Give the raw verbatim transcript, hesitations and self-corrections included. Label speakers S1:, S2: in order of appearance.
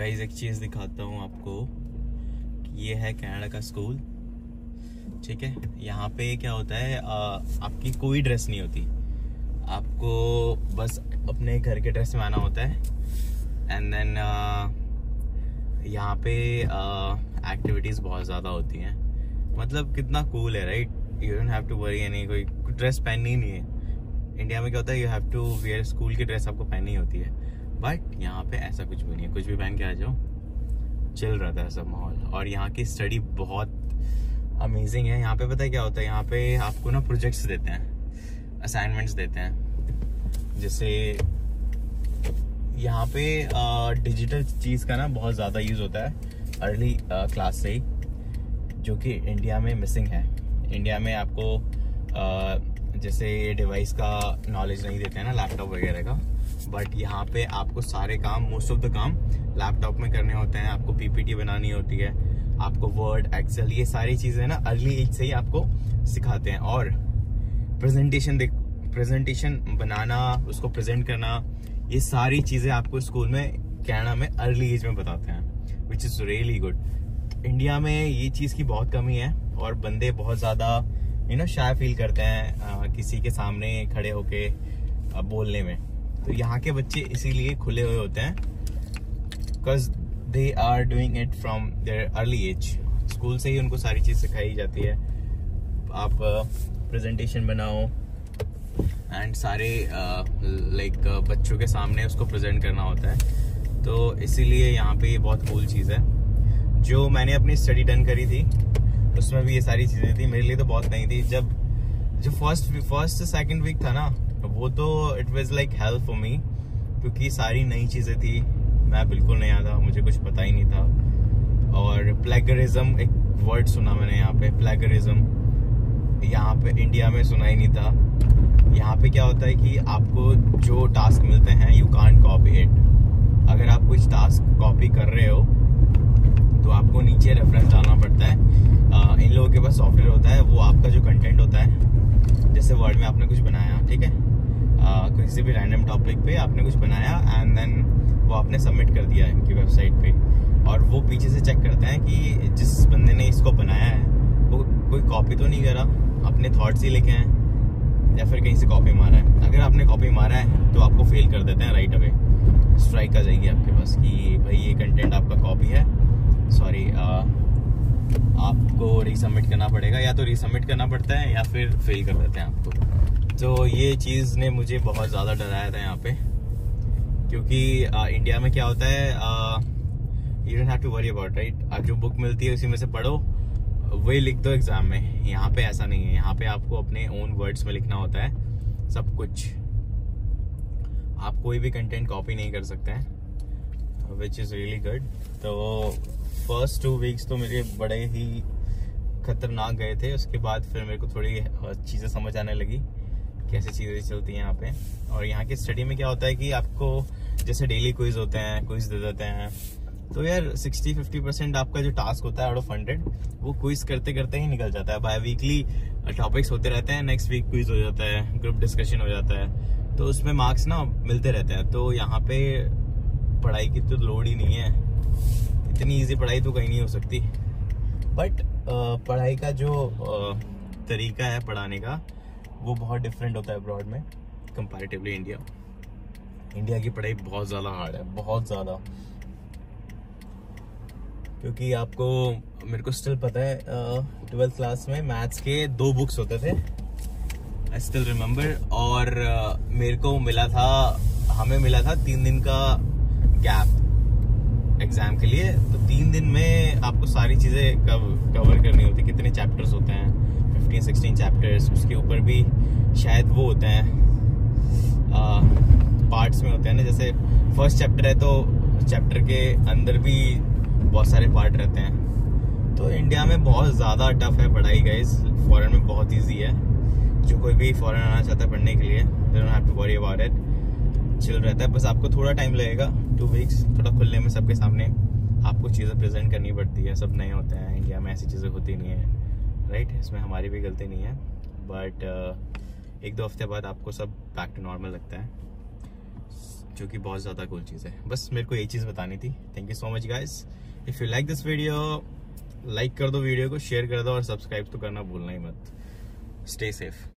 S1: Guys एक चीज़ दिखाता हूँ आपको। ये है कनाडा का स्कूल, ठीक है। यहाँ पे क्या होता है, आ, आपकी कोई ड्रेस नहीं होती, आपको बस अपने घर के ड्रेस में आना होता है। एंड देन यहाँ पे एक्टिविटीज़ बहुत ज़्यादा होती हैं। मतलब कितना कूल है, right. You don't have to worry any, कोई ड्रेस पहननी ही नहीं है। इंडिया में क्या होता है, you have to wear school की ड्रेस आपको पहननी होती है, बट यहाँ पे ऐसा कुछ भी नहीं है। कुछ भी पहन के आ जाओ, चिल रहता है सब माहौल। और यहाँ की स्टडी बहुत अमेजिंग है। यहाँ पे पता है क्या होता है, यहाँ पे आपको ना प्रोजेक्ट्स देते हैं, असाइनमेंट्स देते हैं। जैसे यहाँ पे डिजिटल चीज़ का ना बहुत ज़्यादा यूज़ होता है अर्ली क्लास से ही, जो कि इंडिया में मिसिंग है। इंडिया में आपको आ, जैसे डिवाइस का नॉलेज नहीं देते हैं ना, लैपटॉप वगैरह का, बट यहाँ पे आपको सारे काम, मोस्ट ऑफ द काम लैपटॉप में करने होते हैं। आपको पीपीटी बनानी होती है, आपको वर्ड, एक्सेल, ये सारी चीज़ें ना अर्ली एज से ही आपको सिखाते हैं। और प्रेजेंटेशन देख प्रेजेंटेशन बनाना, उसको प्रेजेंट करना, ये सारी चीज़ें आपको स्कूल में कनाडा में अर्ली एज में बताते हैं, which is really good. India में ये चीज़ की बहुत कमी है और बंदे बहुत ज़्यादा यू नो शाय फील करते हैं आ, किसी के सामने खड़े होके आ, बोलने में। तो यहाँ के बच्चे इसीलिए खुले हुए होते हैं, because they are doing it from their early age. School से ही उनको सारी चीज़ सिखाई जाती है। आप प्रेजेंटेशन बनाओ एंड सारे लाइक बच्चों के सामने उसको प्रेजेंट करना होता है। तो इसीलिए यहाँ पे ये बहुत कूल चीज़ है। जो मैंने अपनी स्टडी डन करी थी उसमें भी ये सारी चीज़ें थी। मेरे लिए तो बहुत नई थी। जब जो फर्स्ट फर्स्ट सेकंड वीक था ना, वो तो it was like help for me, क्योंकि सारी नई चीज़ें थी, मैं बिल्कुल नया था, मुझे कुछ पता ही नहीं था। और प्लेगरिज्म एक वर्ड सुना मैंने यहाँ पे, प्लेगरिज्म यहाँ पे इंडिया में सुना ही नहीं था। यहाँ पे क्या होता है कि आपको जो टास्क मिलते हैं, यू कांट कॉपी इट। अगर आप कुछ टास्क कॉपी कर रहे हो तो आपको नीचे रेफरेंस डालना पड़ता है। आ, इन लोगों के पास सॉफ्टवेयर होता है, वो आपका जो कंटेंट होता है, जैसे वर्ड में आपने कुछ बनाया, ठीक है, आ, किसी भी रैंडम टॉपिक पे आपने कुछ बनाया एंड देन वो आपने सबमिट कर दिया इनकी वेबसाइट पे, और वो पीछे से चेक करते हैं कि जिस बंदे ने इसको बनाया है वो कोई कॉपी तो नहीं करा, अपने थॉट्स ही लिखे हैं या फिर कहीं से कॉपी मारा है। अगर आपने कॉपी मारा है तो आपको फेल कर देते हैं, राइट अवे स्ट्राइक आ जाएगी आपके पास कि भाई ये कंटेंट आपका कॉपी है, सॉरी आपको रीसबमिट करना पड़ेगा। या तो रीसबमिट करना पड़ता है या फिर फेल कर देते हैं आपको। तो ये चीज़ ने मुझे बहुत ज़्यादा डराया था यहाँ पे, क्योंकि आ, इंडिया में क्या होता है, you don't have to worry about, right. आप जो बुक मिलती है उसी में से पढ़ो, वही लिख दो एग्जाम में। यहाँ पे ऐसा नहीं है। यहाँ पे आपको अपने ओन वर्ड्स में लिखना होता है सब कुछ। आप कोई भी कंटेंट कॉपी नहीं कर सकते हैं, विच इज़ रियली गुड। तो फर्स्ट टू वीक्स तो मेरे बड़े ही खतरनाक गए थे। उसके बाद फिर मेरे को थोड़ी चीज़ें समझ आने लगी, कैसे चीज़ें चलती हैं यहाँ पे। और यहाँ की स्टडी में क्या होता है कि आपको जैसे डेली क्विज होते हैं, क्विज दे देते हैं, तो यार सिक्सटी फिफ्टी परसेंट आपका जो टास्क होता है आउट ऑफ हंड्रेड, वो क्विज करते करते ही निकल जाता है। बाय वीकली टॉपिक्स होते रहते हैं, नेक्स्ट वीक क्विज हो जाता है, ग्रुप डिस्कशन हो जाता है, तो उसमें मार्क्स ना मिलते रहते हैं। तो यहाँ पे पढ़ाई की तो लोड ही नहीं है, इतनी इजी पढ़ाई तो कहीं नहीं हो सकती। बट पढ़ाई का जो uh, तरीका है पढ़ाने का, वो बहुत डिफरेंट होता है अब्रॉड में कंपैरेटिवली इंडिया। इंडिया की पढ़ाई बहुत ज़्यादा हार्ड है, बहुत ज़्यादा। क्योंकि आपको, मेरे को स्टिल पता है, ट्वेल्थ uh, क्लास में मैथ्स के दो बुक्स होते थे, आई स्टिल रिमेम्बर। और uh, मेरे को मिला था, हमें मिला था तीन दिन का गैप एग्जाम के लिए। तो तीन दिन में आपको सारी चीज़ें कव, कवर करनी होती। कितने चैप्टर्स होते हैं, फिफ्टीन सिक्सटीन चैप्टर्स। उसके ऊपर भी शायद वो होते हैं पार्ट्स में होते हैं ना, जैसे फर्स्ट चैप्टर है तो चैप्टर के अंदर भी बहुत सारे पार्ट रहते हैं। तो इंडिया में बहुत ज़्यादा टफ है पढ़ाई गाइस, फॉरेन में बहुत ईजी है। जो कोई भी फॉरेन आना चाहता है पढ़ने के लिए, they don't have to worry about it, chill रहता है। बस आपको थोड़ा टाइम लगेगा, टू वीक्स, थोड़ा खुलने में, सबके सामने आपको चीज़ें प्रेजेंट करनी पड़ती है। सब नए होते हैं, इंडिया में ऐसी चीज़ें होती नहीं है, राइट। इसमें हमारी भी गलती नहीं है, बट uh, एक दो हफ्ते बाद आपको सब बैक टू नॉर्मल लगता है। जो कि बहुत ज़्यादा कूल चीज़ है। बस मेरे को ये चीज़ बतानी थी। Thank you so much guys. If you like this video, like कर दो वीडियो को, शेयर कर दो और सब्सक्राइब तो करना भूलना ही मत। Stay safe.